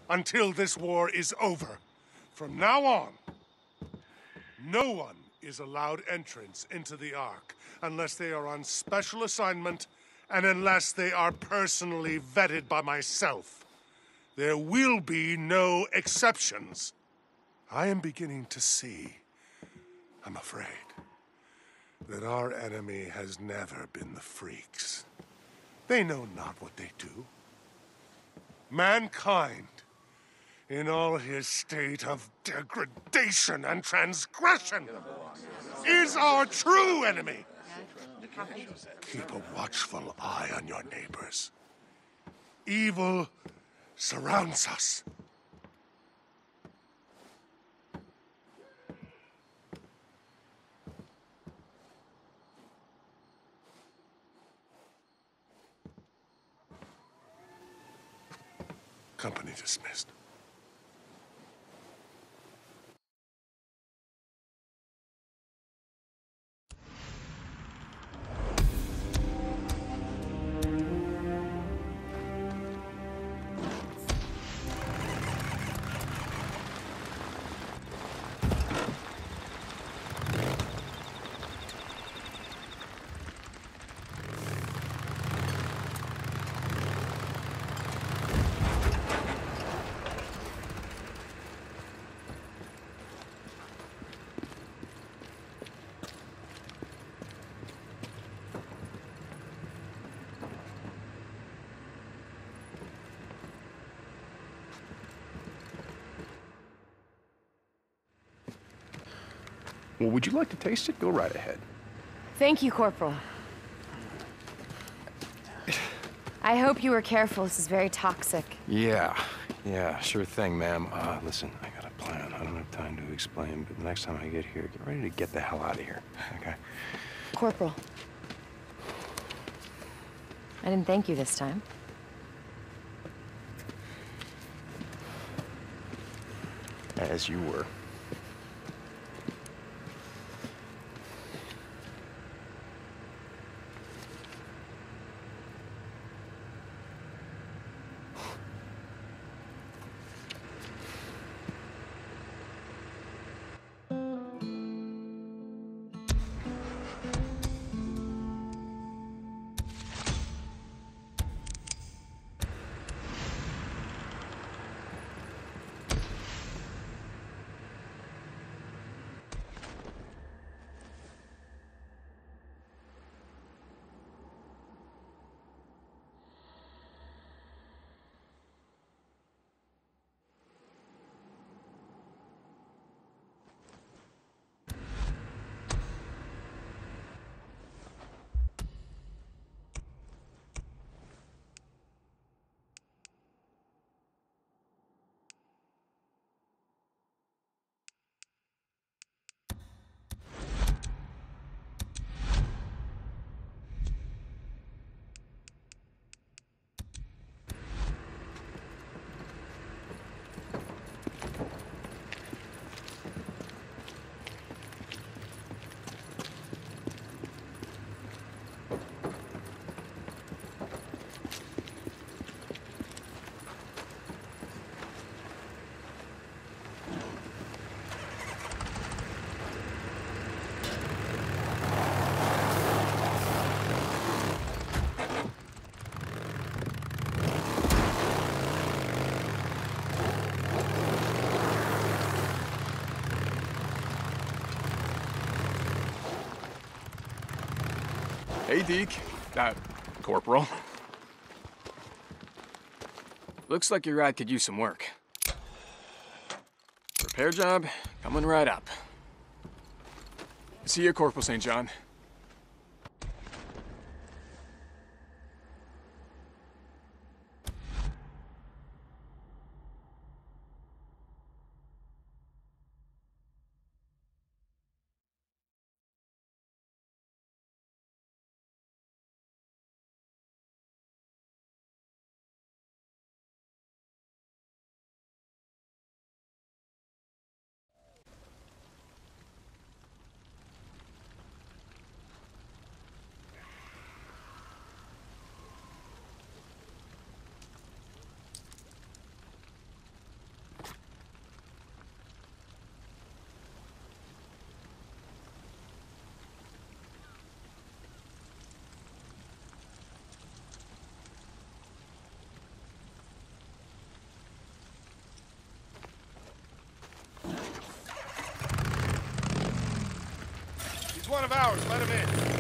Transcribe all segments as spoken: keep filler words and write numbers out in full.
until this war is over. From now on, no one is allowed entrance into the Ark unless they are on special assignment and unless they are personally vetted by myself. There will be no exceptions. I am beginning to see, I'm afraid, that our enemy has never been the freaks. They know not what they do. Mankind, in all his state of degradation and transgression, is our true enemy. Keep a watchful eye on your neighbors. Evil surrounds us. Company dismissed. Well, would you like to taste it? Go right ahead. Thank you, Corporal. I hope you were careful. This is very toxic. Yeah, yeah, sure thing, ma'am. Uh, listen, I got a plan. I don't have time to explain, but the next time I get here, get ready to get the hell out of here, okay? Corporal. I didn't thank you this time. As you were. Hey, Deke. Uh, Corporal. Looks like your ride could use some work. Repair job coming right up. See you, Corporal Saint John. one of ours. Let him in.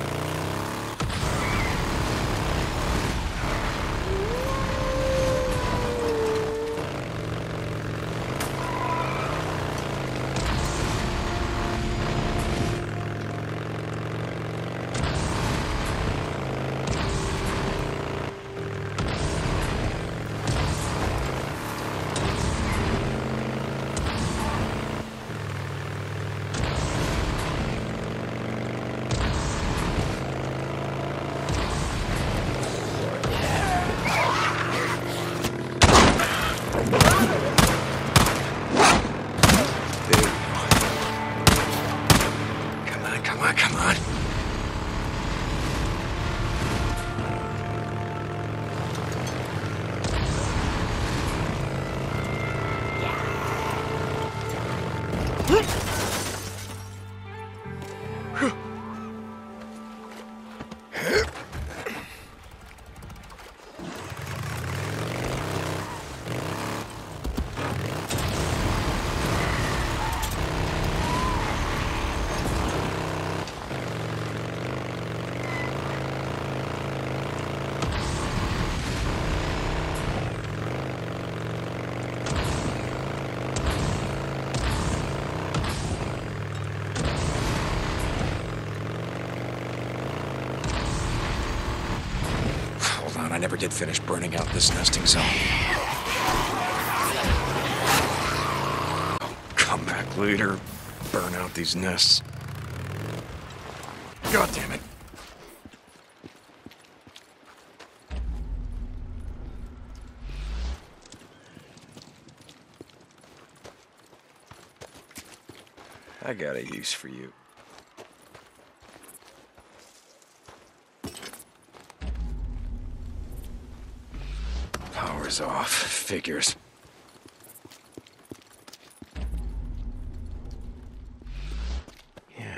I never did finish burning out this nesting zone. Come back later. Burn out these nests. God damn it. I got a use for you. Power's off. Figures. Yeah.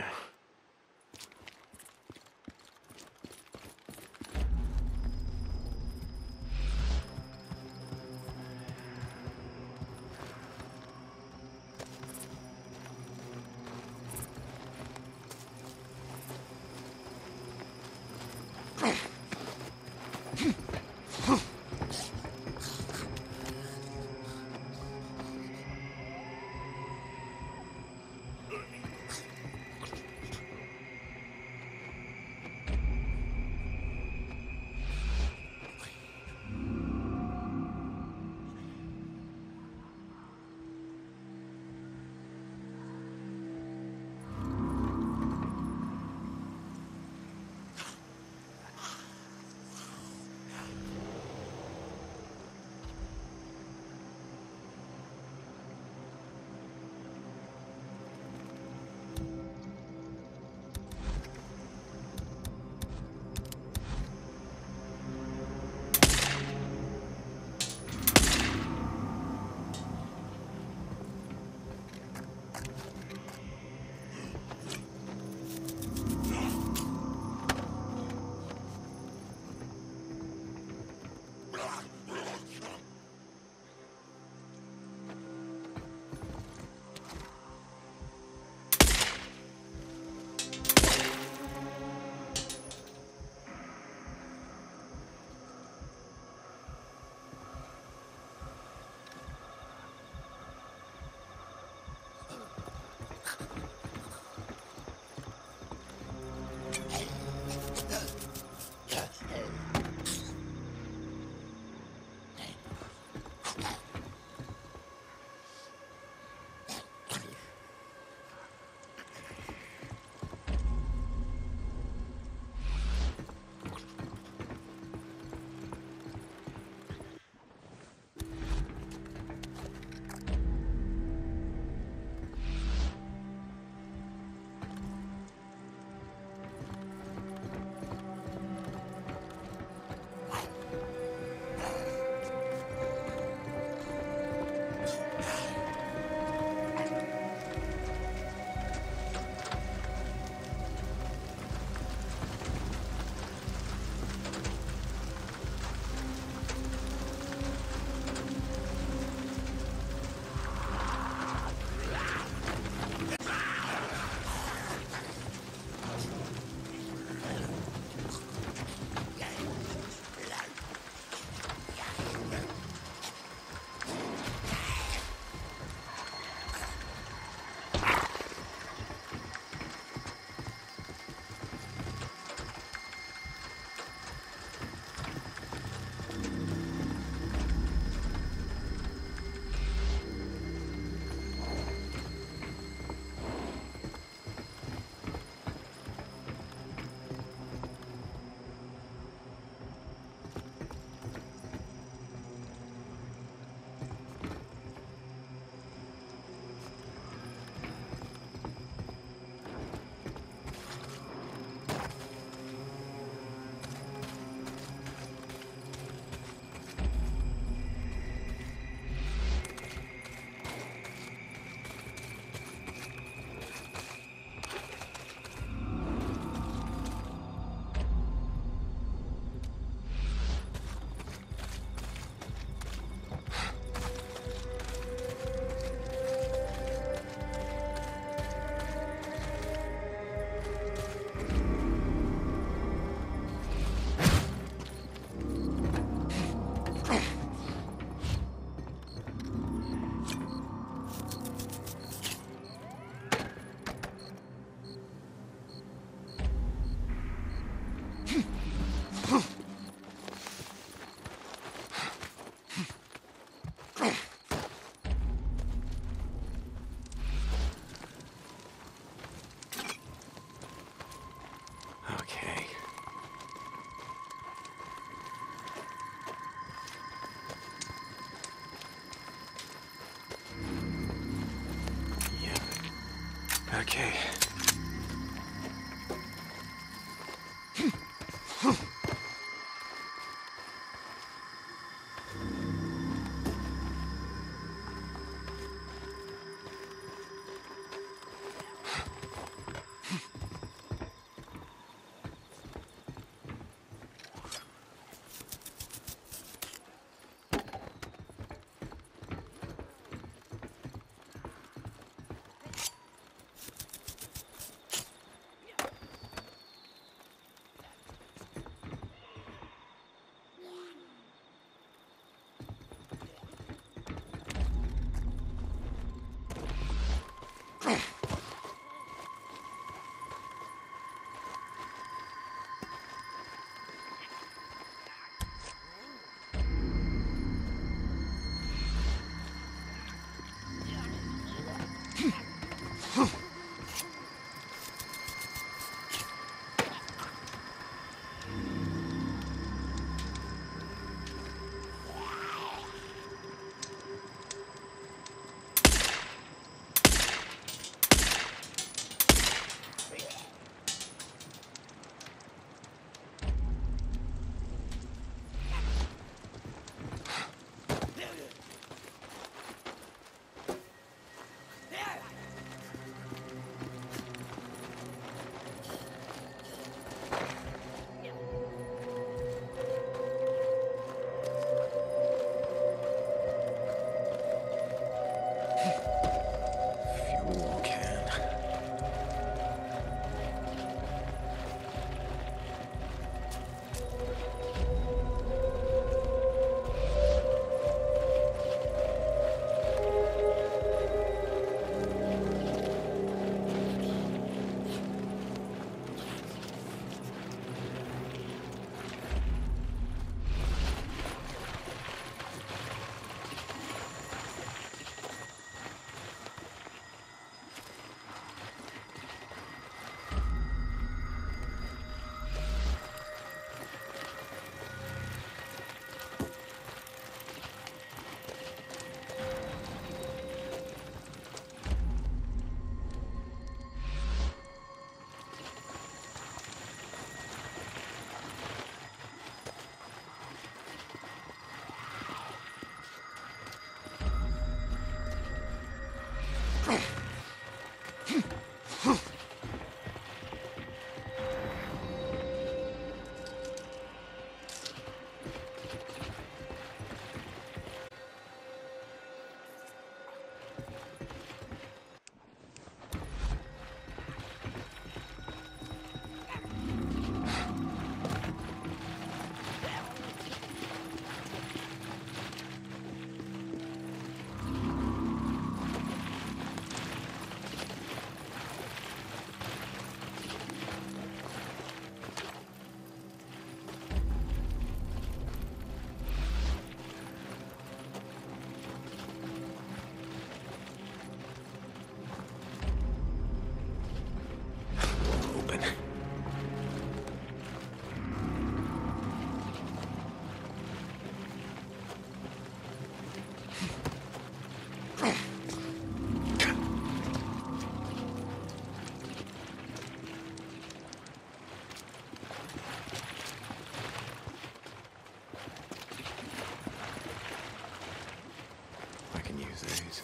Okay. Fuel can. Open. I can use these.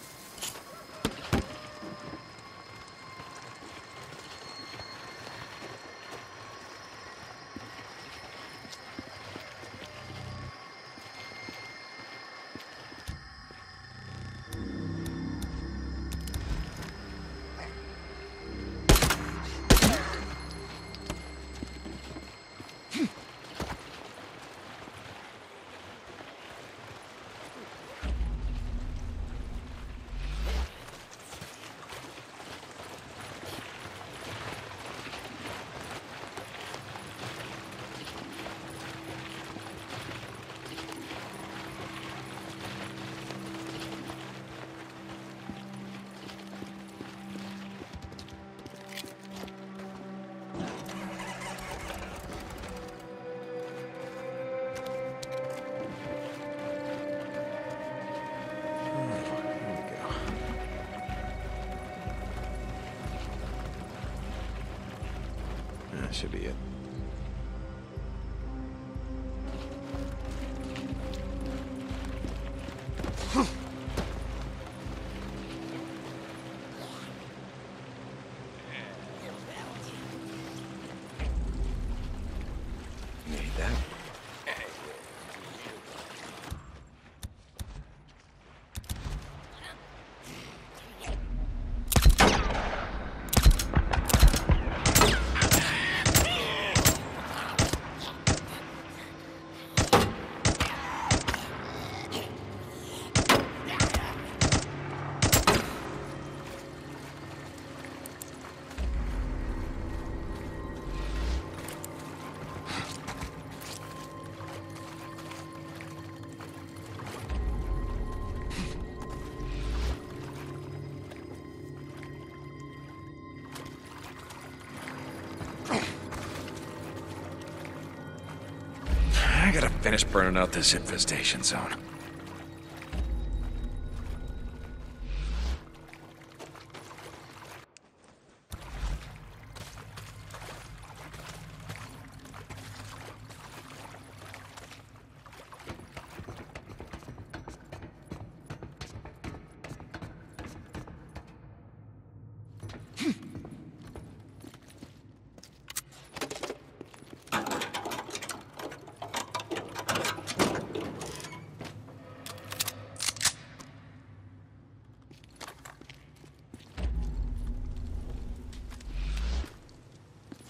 that should be it. Need that. I gotta finish burning out this infestation zone.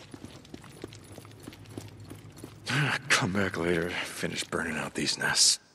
Come back later, finish burning out these nests.